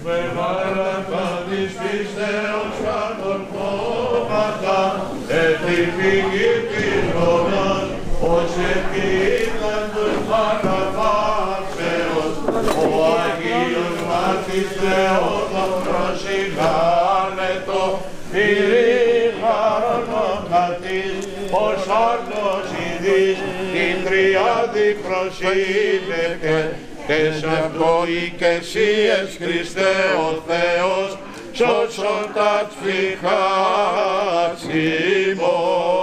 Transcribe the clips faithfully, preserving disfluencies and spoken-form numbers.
Μεγάλακα της πίστεως κατορθώματα, έτη πηγή της γονάς, ως επίδαν τους παραπάξεως, ο Αγίος Μάρτης Θεόδωρος προσυγάλετο, πυρήχαρον ονατής, ως άρτος ειδής, την τριάδη προσήλευκε, τες αυτοοικεσίες Χριστέ ο Θεός, σώσον τα τφυχάσιμο.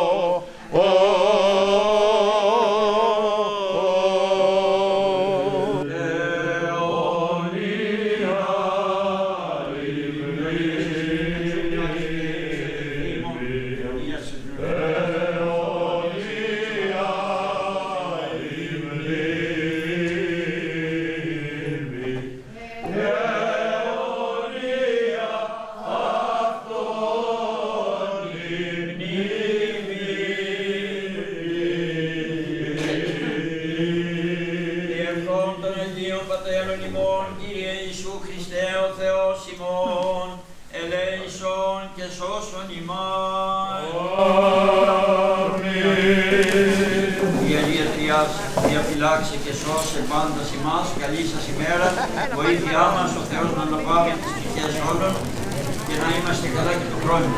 Διαφυλάξε και σώσε πάντα ημάς, καλή σας ημέρα, βοήθειά μας ο Θεός να αναβάλει τις ψυχές όλων και να είμαστε καλά και του χρόνου.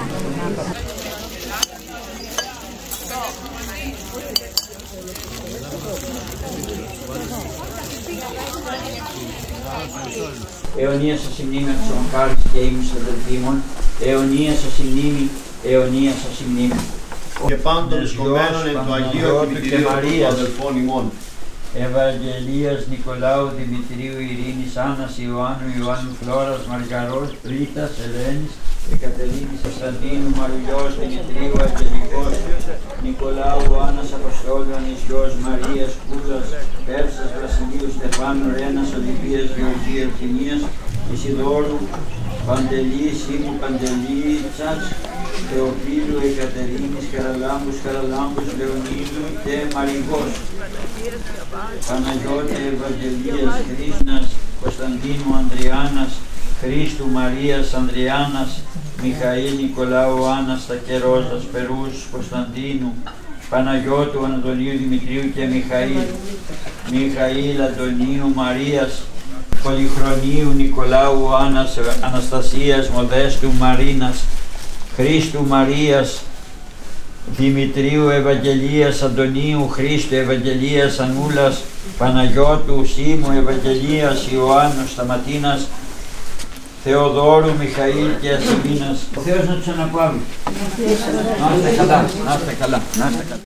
Αιωνία σας η μνήμη της Ομχάρης και ήμους αδελφίμων, αιωνία σας η μνήμη, αιωνία σας η μνήμη. Και πάντων εσκομμένων εν το Αγίο Δημητρίου του αδελφών ημών. Ευαγγελίας Νικολάου Δημητρίου Ειρήνης Άννας Ιωάννου Ιωάννου Φλόρας Μαργαρός Ρίτας Ελένης Εκατερίνης Κωνσταντίνου Μαρουλιός Δημητρίου Αγγελικός Νικολάου Άννας Αποστόλου Ανισιός Μαρίας Κούλας Πέρσας Βασιλείου Στεφάνου Ρένας Ολυμπίας Γεωργίου Ευθυμίας Ισιδόρου Παντελή Σίμου Παντελή Τσάτς Θεοφίλου Εκατερίνης Χαραλάμπους Χαραλάμπους Λεωνίδου και Μαριγός Παναγιώτη Ευαγγελίας Χρήσνας Κωνσταντίνου Ανδριάννας Χρήστου Μαρίας Ανδριάννας Μιχαήλ Νικολάου Άννας Τακερόζας Περούς Κωνσταντίνου Παναγιώτου Ανατολίου Δημητρίου και Μιχαήλ Μιχαήλ Αντωνίου Μαρίας Πολυχρονίου Νικολάου Άννας Αναστασίας Μοδέστου Μαρίνας Χρήστου Μαρίας Δημητρίου Ευαγγελίας Αντωνίου Χρήστου Ευαγγελίας Ανούλας Παναγιώτου Σίμου Ευαγγελίας Ιωάννου Σταματίνας Θεοδόρου Μιχαήλ και Ασημίνας. Ο Θεός να τους αναπαύει. Να είστε καλά, να είστε καλά, να είστε καλά.